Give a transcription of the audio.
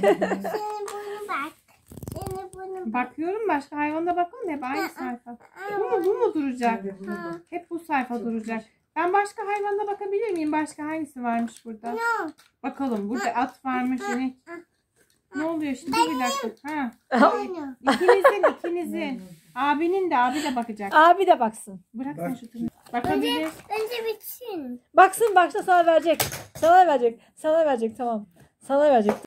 Senin bunu bak. Senin bunu bak. Bakıyorum, başka hayvana bakalım, hep aynı sayfa. Bu mu duracak? Hep bu sayfa duracak. Ben başka hayvana bakabilir miyim? Başka hangisi varmış burada? No. Bakalım, burada at varmış, inek. Ne oluyor şimdi? Bir dakika. Ha. Aynı. İkinizin. Abi de bakacak. Abi de baksın. Bırak sen şu tını. Bakabilir. Önce bitsin. Baksın, başta sana verecek. Sana verecek. Tamam. Sana verecek.